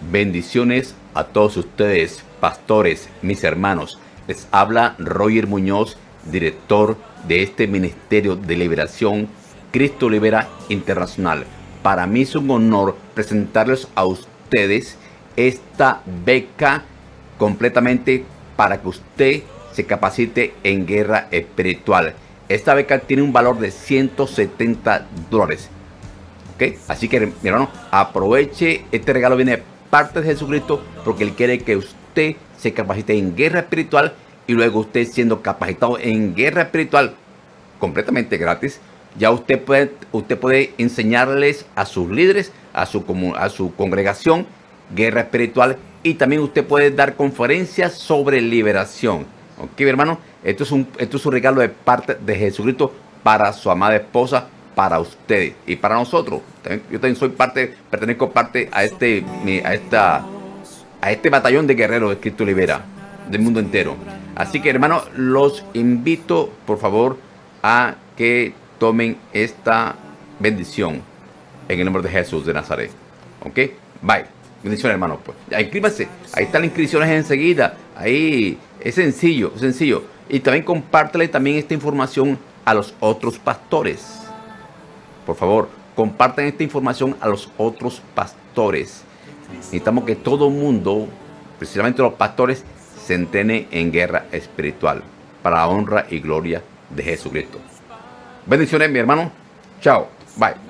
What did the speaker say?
Bendiciones a todos ustedes, pastores, mis hermanos. Les habla Roger Muñoz, director de este Ministerio de Liberación, Cristo Libera Internacional. Para mí es un honor presentarles a ustedes esta beca completamente para que usted se capacite en guerra espiritual. Esta beca tiene un valor de $170. ¿Ok? Así que, mi hermano, aproveche. Este regalo viene de parte de Jesucristo porque Él quiere que usted se capacite en guerra espiritual y luego usted, siendo capacitado en guerra espiritual completamente gratis, ya usted puede enseñarles a sus líderes, a su congregación, guerra espiritual, y también usted puede dar conferencias sobre liberación. ¿Ok, mi hermano? Esto es un regalo de parte de Jesucristo para su amada esposa, para ustedes y para nosotros. Yo también pertenezco parte a este batallón de guerreros de Cristo Libera del mundo entero. Así que, hermano, los invito, por favor, a que tomen esta bendición en el nombre de Jesús de Nazaret. ¿Ok? Bye. Bendiciones, hermano. Pues ya, inscríbanse. Ahí están las inscripciones enseguida. Ahí es sencillo, es sencillo. Y también compártele también esta información a los otros pastores. Por favor, compartan esta información a los otros pastores. Necesitamos que todo el mundo, precisamente los pastores, se entrene en guerra espiritual para la honra y gloria de Jesucristo. Bendiciones, mi hermano. Chao. Bye.